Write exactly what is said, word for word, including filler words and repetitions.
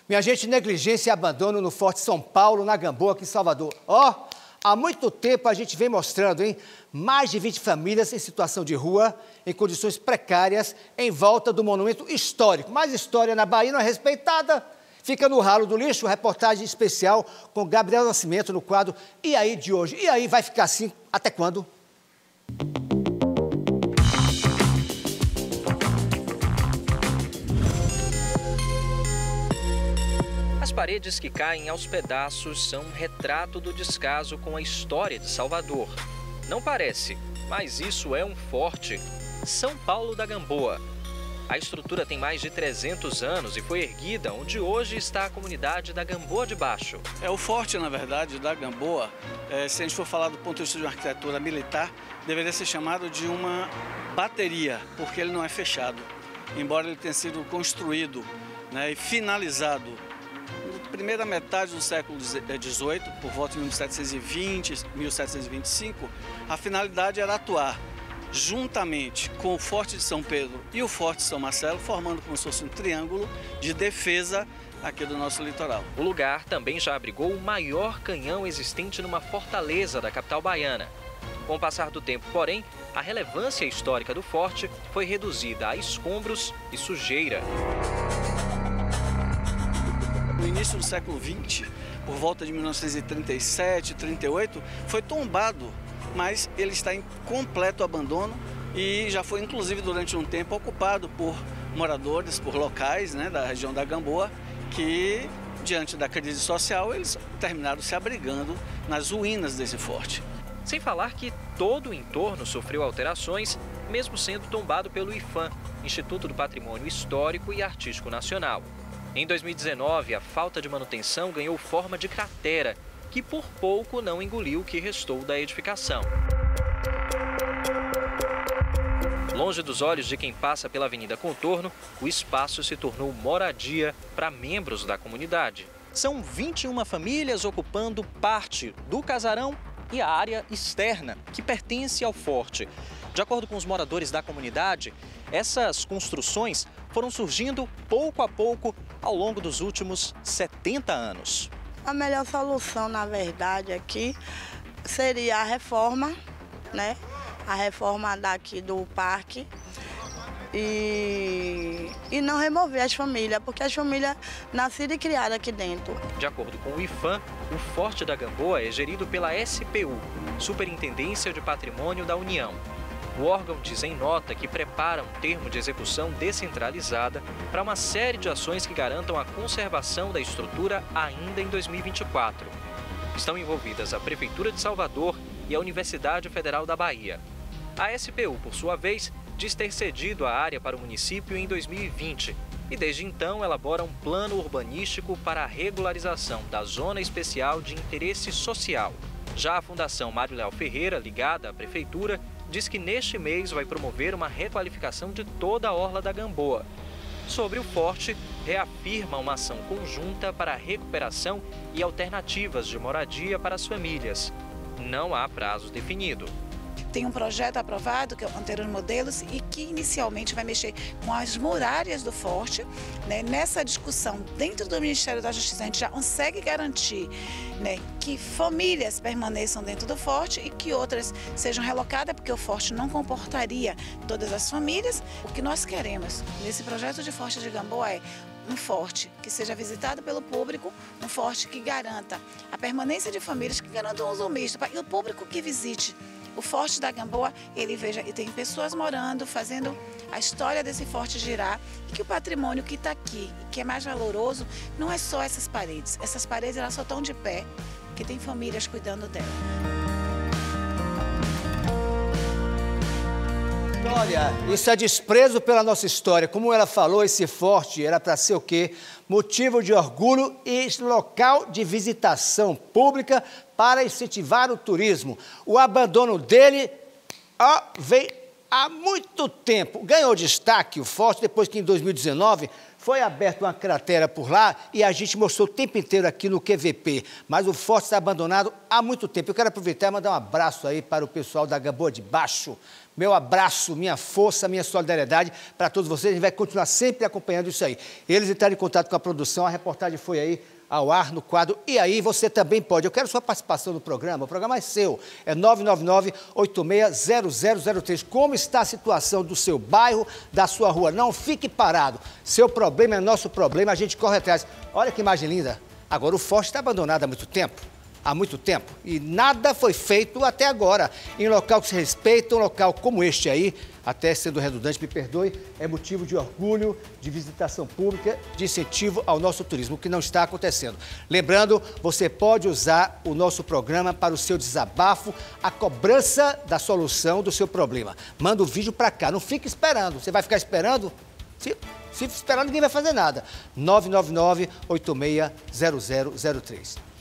Minha gente, negligência e abandono no Forte São Paulo, na Gamboa, aqui em Salvador. Ó, oh, há muito tempo a gente vem mostrando, hein? Mais de vinte famílias em situação de rua, em condições precárias, em volta do monumento histórico. Mas história na Bahia não é respeitada. Fica no ralo do lixo, reportagem especial com Gabriel Nascimento no quadro E aí de hoje. E aí, vai ficar assim até quando? As paredes que caem aos pedaços são um retrato do descaso com a história de Salvador. Não parece, mas isso é um forte. São Paulo da Gamboa. A estrutura tem mais de trezentos anos e foi erguida onde hoje está a comunidade da Gamboa de Baixo. É o forte, na verdade, da Gamboa, é, se a gente for falar do ponto de vista de uma arquitetura militar, deveria ser chamado de uma bateria, porque ele não é fechado. Embora ele tenha sido construído, né, e finalizado na primeira metade do século dezoito, por volta de mil setecentos e vinte, mil setecentos e vinte e cinco, a finalidade era atuar juntamente com o Forte de São Pedro e o Forte de São Marcelo, formando como se fosse um triângulo de defesa aqui do nosso litoral. O lugar também já abrigou o maior canhão existente numa fortaleza da capital baiana. Com o passar do tempo, porém, a relevância histórica do forte foi reduzida a escombros e sujeira. No início do século vinte, por volta de mil novecentos e trinta e sete, trinta e oito, foi tombado, mas ele está em completo abandono e já foi, inclusive, durante um tempo ocupado por moradores, por locais, né, da região da Gamboa, que, diante da crise social, eles terminaram se abrigando nas ruínas desse forte. Sem falar que todo o entorno sofreu alterações, mesmo sendo tombado pelo IPHAN, Instituto do Patrimônio Histórico e Artístico Nacional. Em dois mil e dezenove, a falta de manutenção ganhou forma de cratera, que por pouco não engoliu o que restou da edificação. Longe dos olhos de quem passa pela Avenida Contorno, o espaço se tornou moradia para membros da comunidade. São vinte e uma famílias ocupando parte do casarão e a área externa, que pertence ao forte. De acordo com os moradores da comunidade, essas construções foram surgindo pouco a pouco ao longo dos últimos setenta anos. A melhor solução, na verdade, aqui seria a reforma, né? A reforma daqui do parque e, e não remover as famílias, porque as famílias nasceram e criaram aqui dentro. De acordo com o IPHAN, o Forte da Gamboa é gerido pela S P U, Superintendência de Patrimônio da União. O órgão diz em nota que prepara um termo de execução descentralizada para uma série de ações que garantam a conservação da estrutura ainda em dois mil e vinte e quatro. Estão envolvidas a Prefeitura de Salvador e a Universidade Federal da Bahia. A S P U, por sua vez, diz ter cedido a área para o município em dois mil e vinte e desde então elabora um plano urbanístico para a regularização da Zona Especial de Interesse Social. Já a Fundação Mário Leal Ferreira, ligada à Prefeitura, diz que neste mês vai promover uma requalificação de toda a orla da Gamboa. Sobre o forte, reafirma uma ação conjunta para a recuperação e alternativas de moradia para as famílias. Não há prazo definido. Tem um projeto aprovado, que é o Anterior Modelos, e que inicialmente vai mexer com as muralhas do forte. Né? Nessa discussão, dentro do Ministério da Justiça, a gente já consegue garantir, né, que famílias permaneçam dentro do forte e que outras sejam relocadas, porque o forte não comportaria todas as famílias. O que nós queremos nesse projeto de Forte de Gamboa é um forte que seja visitado pelo público, um forte que garanta a permanência de famílias, que garanta o uso misto, e o público que visite o Forte da Gamboa, ele veja e tem pessoas morando, fazendo a história desse forte girar, e que o patrimônio que está aqui, que é mais valoroso, não é só essas paredes. Essas paredes, elas só estão de pé, porque tem famílias cuidando dela. Olha, isso é desprezo pela nossa história. Como ela falou, esse forte era para ser o quê? Motivo de orgulho e local de visitação pública para incentivar o turismo. O abandono dele, ó, vem há muito tempo. Ganhou destaque o Forte depois que em dois mil e dezenove foi aberta uma cratera por lá e a gente mostrou o tempo inteiro aqui no Q V P. Mas o Forte está abandonado há muito tempo. Eu quero aproveitar e mandar um abraço aí para o pessoal da Gamboa de Baixo. Meu abraço, minha força, minha solidariedade para todos vocês. A gente vai continuar sempre acompanhando isso aí. Eles entraram em contato com a produção, a reportagem foi aí ao ar no quadro. E aí você também pode. Eu quero sua participação no programa. O programa é seu. É nove nove nove, oito seis zero zero zero três. Como está a situação do seu bairro, da sua rua? Não fique parado. Seu problema é nosso problema. A gente corre atrás. Olha que imagem linda. Agora o Forte está abandonado há muito tempo. Há muito tempo. E nada foi feito até agora. Em local que se respeita, um local como este aí, até sendo redundante, me perdoe, é motivo de orgulho, de visitação pública, de incentivo ao nosso turismo, o que não está acontecendo. Lembrando, você pode usar o nosso programa para o seu desabafo, a cobrança da solução do seu problema. Manda o vídeo para cá, não fique esperando. Você vai ficar esperando? Se, se esperar, ninguém vai fazer nada. nove nove nove, oito seis zero zero zero três.